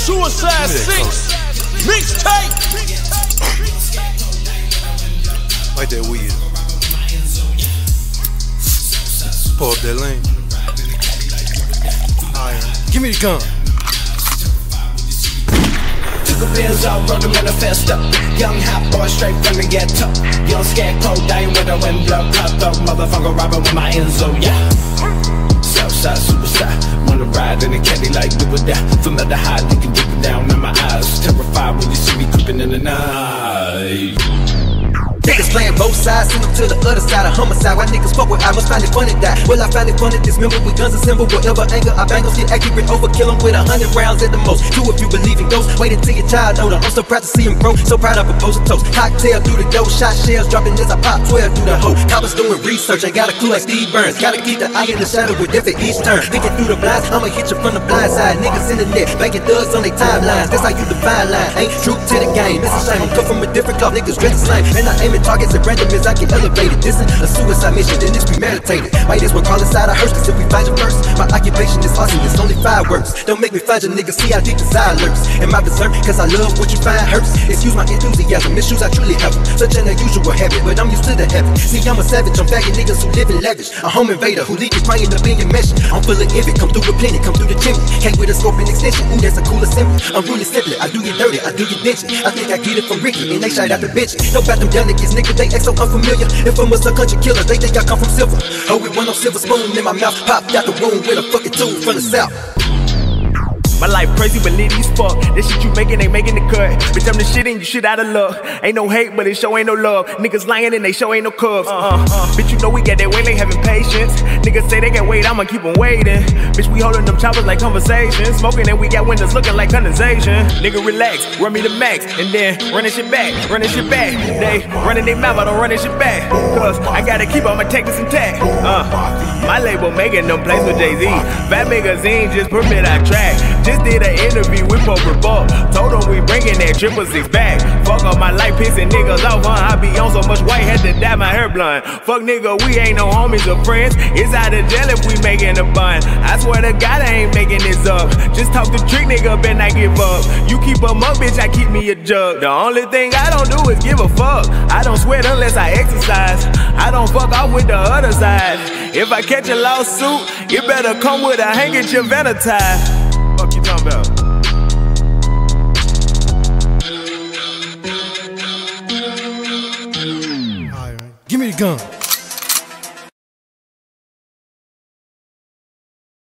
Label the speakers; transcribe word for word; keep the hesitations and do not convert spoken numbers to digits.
Speaker 1: Suicide Six mixtape.
Speaker 2: Like that weed. Pull up that lane. Alright, give me the gun.
Speaker 3: Took a Benz out, run the manifesto. Young hot boy straight from the ghetto. Young scarecrow, dying with a wind blow. Cut up, motherfucker robbing with my Enzo, yeah. Southside superstar, wanna ride in a caddy like do or die. Formaldehyde, you can dip it down in my eyes. Terrified when you see me creeping in the night.
Speaker 4: Niggas playing both sides, send them to the other side of homicide. Why niggas fuck with I must find it funny die. Well, I find it funny, dismember with guns assemble. Whatever anger, I bangles get accurate, overkill them with a hundred rounds at the most. Two if you believe in ghosts, wait until your child older. I'm so proud to see him grow, so proud I propose a toast. Cocktail through the dough, shot shells dropping as I pop twelve through the hole. Coppers doing research, ain't got a clue like Steve Burns. Gotta keep the eye in the shadow with death at each turn. Thinking through the blinds, I'ma hit you from the blind side. Niggas in the net, banking thugs on their timelines. That's how you define line, ain't true to the game. It's a shame, I'm cut from a different cloth, niggas dress the same. And I aim at targets at random as I get elevated. This is a suicide mission, then it's premeditated. Might as well crawl inside a hearse, cause if we find you first. My occupation is awesome, it's only fireworks. Don't make me find your niggas, see how deep desire lurks. Am I berserk, cause I love what you find hurts? Excuse my enthusiasm, misuse I truly have them. Such an unusual habit, but I'm used to the heaven. See, I'm a savage, I'm bagging niggas who live in lavish. A home invader who leave you crying up in your mesh. I'm full of envy, come through with plenty, come through the chimney. Came with a scope and extension, ooh, that's a cool assembly. I'm really simply, I do get dirty, I do get ditchy. I think I get it from Ricky, and they shout out the bitch. Don't about them young niggas, nigga, they act so unfamiliar. If I'm a country killer, they think I come from silver. Oh, with one no silver spoon in my mouth, popped out the womb with a fucking tube from the south.
Speaker 5: My life crazy, but lit as fuck. This shit you making, ain't making the cut. Bitch, I'm the shit and you shit out of luck. Ain't no hate, but it show ain't no love. Niggas lying and they show ain't no cubs. Uh-uh. Uh. Bitch, you know we got that way, they having patience. Niggas say they can wait, I'ma keep them waiting. Bitch, we holding them choppers like conversations. Smoking and we got windows looking like condensation. Nigga, relax, run me the max, and then run this shit back, run this shit back. They running their mouth, I don't run this shit back. Cause I gotta keep all my tactics intact. Uh, my label making them plays with Jay-Z. Fat magazine just permit I track. Just did an interview with Pope Report. Told him we bringing that triple six back. Fuck up my life, pissing niggas off, huh? I be on so much white, had to dye my hair blonde. Fuck nigga, we ain't no homies or friends. It's out of jail if we making a bun. I swear to God, I ain't making this up. Just talk the trick, nigga, bet I give up. You keep them up, bitch, I keep me a jug. The only thing I don't do is give a fuck. I don't sweat unless I exercise. I don't fuck off with the other side. If I catch a lawsuit, it better come with a handkerchief and a tie. Fuck you talking about?
Speaker 2: Alright, give me the gun.